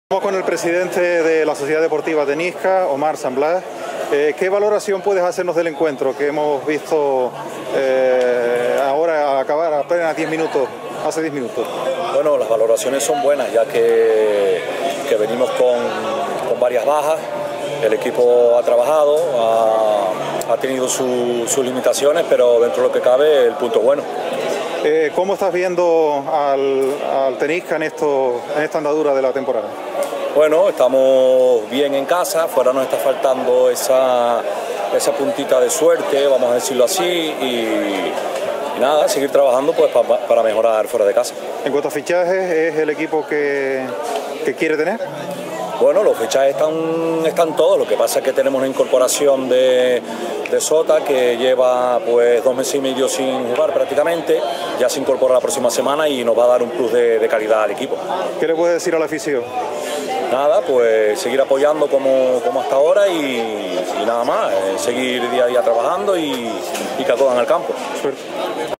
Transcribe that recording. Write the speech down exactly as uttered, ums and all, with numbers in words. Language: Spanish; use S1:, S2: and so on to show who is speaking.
S1: Estamos con el presidente de la Sociedad Deportiva Tenisca, Omar San Blas. Eh, ¿Qué valoración puedes hacernos del encuentro que hemos visto eh, ahora acabar apenas diez minutos, hace diez minutos?
S2: Bueno, las valoraciones son buenas, ya que, que venimos con, con varias bajas. El equipo ha trabajado, ha, ha tenido su, sus limitaciones, pero dentro de lo que cabe el punto es bueno.
S1: Eh, ¿Cómo estás viendo al, al Tenisca en, esto, en esta andadura de la temporada?
S2: Bueno, estamos bien en casa, fuera nos está faltando esa, esa puntita de suerte, vamos a decirlo así, y, y nada, seguir trabajando pues pa, para mejorar fuera de casa.
S1: En cuanto a fichajes, ¿es el equipo que, que quiere tener?
S2: Bueno, los fichajes están, están todos, lo que pasa es que tenemos una incorporación de, de Sota que lleva pues dos meses y medio sin jugar prácticamente, ya se incorpora la próxima semana y nos va a dar un plus de, de calidad al equipo.
S1: ¿Qué le puedes decir a la afición?
S2: Nada, pues seguir apoyando como, como hasta ahora y, y nada más, eh, seguir día a día trabajando y, y que acudan al campo.
S1: Suerte.